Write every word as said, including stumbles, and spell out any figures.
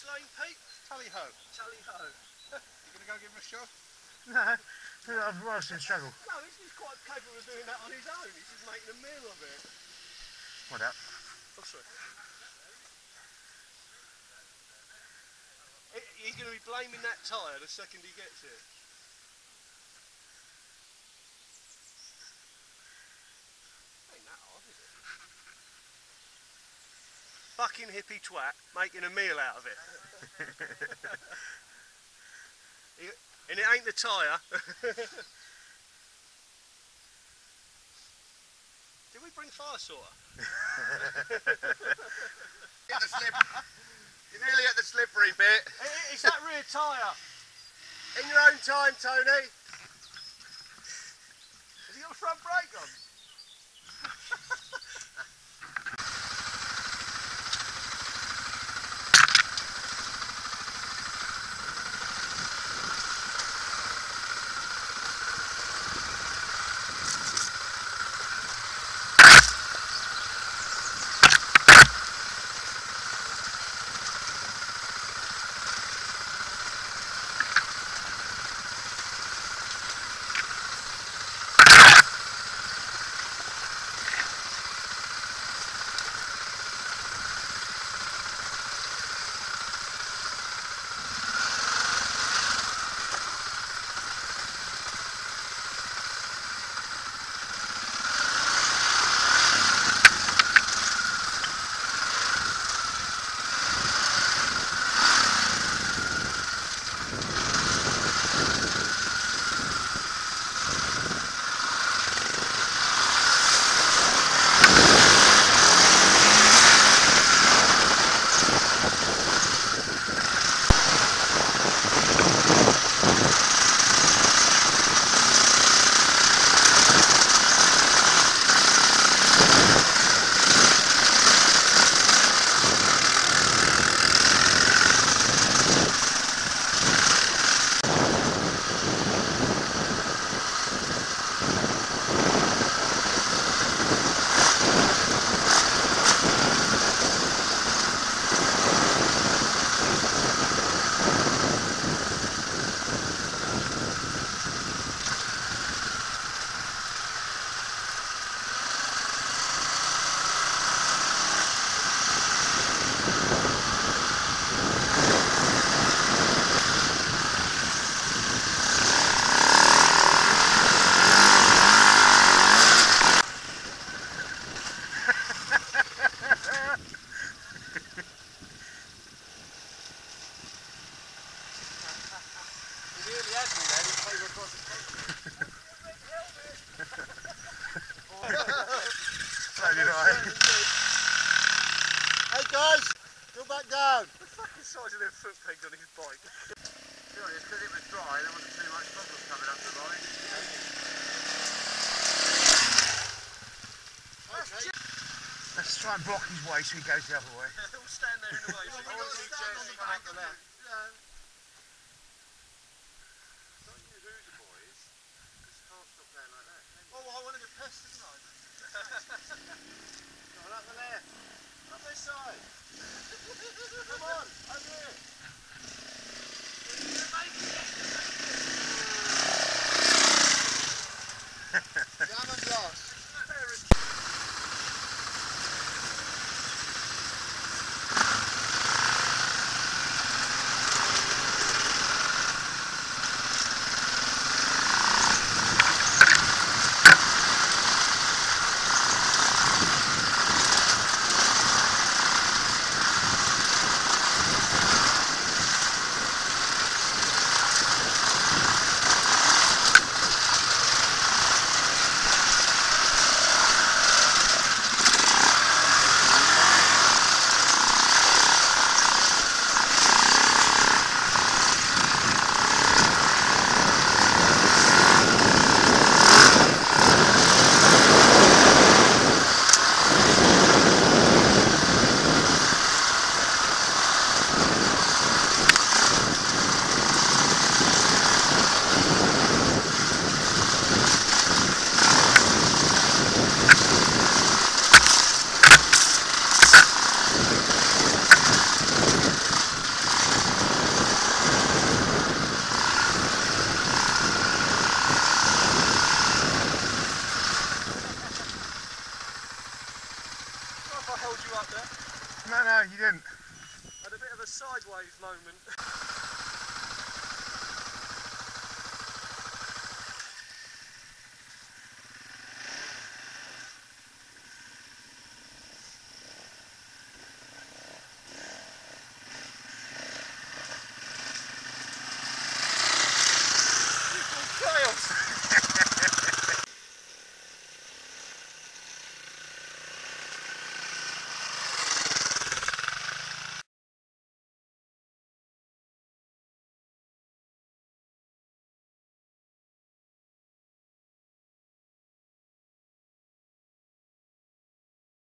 Lane, Pete? Tally ho. Tally ho. You gonna go give him a shot? No, I've rather seen struggle. No, he's, he's quite capable of doing that on his own. He's just making a meal of it. What up? Oh, sorry. He's going to be blaming that tyre the second he gets here. Ain't that hard, is it? Fucking hippie twat making a meal out of it. And it ain't the tyre. Did we bring fire sorter? At the slip. You're nearly at the slippery bit. It's that rear tyre. In your own time, Tony. Has he got a front brake on? Hey guys, go back down. The fucking size of them foot pegs on his bike. To be honest, because it was dry, there wasn't too much problem coming up the line. Okay. Let's try and block his way so he goes the other way. He'll stand there in the way. I want to see Chelsea come up the left. Yeah. Don't you lose the boys, because you can't stop going like that, can you? Oh, I wanted to pest, didn't I? Come on, up the left. Up this side. Come on, over here. Jam and glass. No, no, you didn't. Had a bit of a sideways moment.